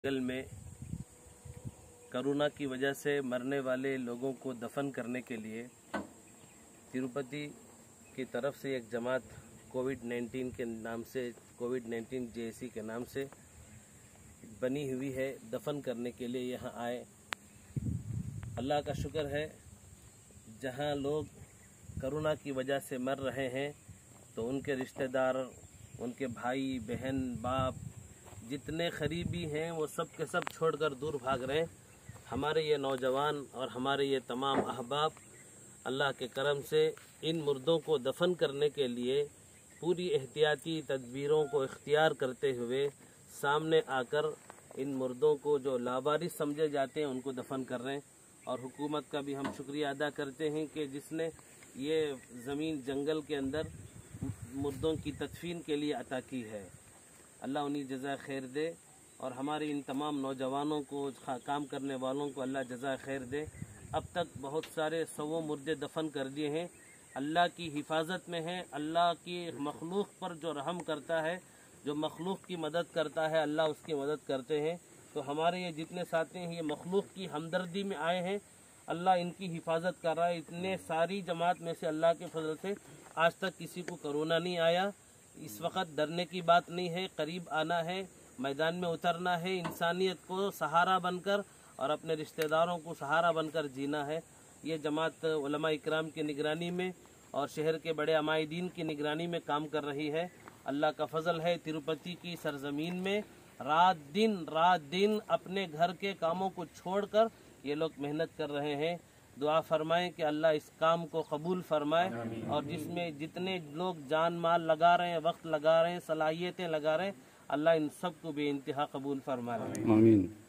जंगल में कोरोना की वजह से मरने वाले लोगों को दफन करने के लिए तिरुपति की तरफ से एक जमात कोविड-19 के नाम से कोविड-19 जेएसी के नाम से बनी हुई है। दफन करने के लिए यहाँ आए। अल्लाह का शुक्र है, जहाँ लोग कोरोना की वजह से मर रहे हैं तो उनके रिश्तेदार, उनके भाई बहन बाप जितने करीबी हैं वो सब के सब छोड़कर दूर भाग रहे हैं। हमारे ये नौजवान और हमारे ये तमाम अहबाब अल्लाह के करम से इन मुर्दों को दफन करने के लिए पूरी एहतियाती तदबीरों को इख्तियार करते हुए सामने आकर इन मुर्दों को जो लावारिस समझे जाते हैं उनको दफन कर रहे हैं। और हुकूमत का भी हम शुक्रिया अदा करते हैं कि जिसने ये ज़मीन जंगल के अंदर मुर्दों की तदफीन के लिए अता की है। अल्लाह उन्हें जज़ा खैर दे और हमारे इन तमाम नौजवानों को, काम करने वालों को अल्लाह जज़ा खैर दे। अब तक बहुत सारे सौ मुर्दे दफन कर दिए हैं। अल्लाह की हिफाजत में है। अल्लाह की मखलूक पर जो रहम करता है, जो मखलूक की मदद करता है, अल्लाह उसकी मदद करते हैं। तो हमारे ये जितने साथी हैं ये मखलूक की हमदर्दी में आए हैं। अल्लाह इनकी हिफाजत कर रहा है। इतने सारी जमात में से अल्लाह के फजल से आज तक किसी को कोरोना नहीं आया। इस वक्त डरने की बात नहीं है, करीब आना है, मैदान में उतरना है, इंसानियत को सहारा बनकर और अपने रिश्तेदारों को सहारा बनकर जीना है। ये जमात उलमा इकराम की निगरानी में और शहर के बड़े अमायदीन की निगरानी में काम कर रही है। अल्लाह का फजल है, तिरुपति की सरजमीन में रात दिन अपने घर के कामों को छोड़कर ये लोग मेहनत कर रहे हैं। दुआ फरमाएं कि अल्लाह इस काम को कबूल फरमाए और जिसमें जितने लोग जान माल लगा रहे हैं, वक्त लगा रहे हैं, सलाहियतें लगा रहे हैं, अल्लाह इन सब को बेइंतहा कबूल फरमाए। आमीन।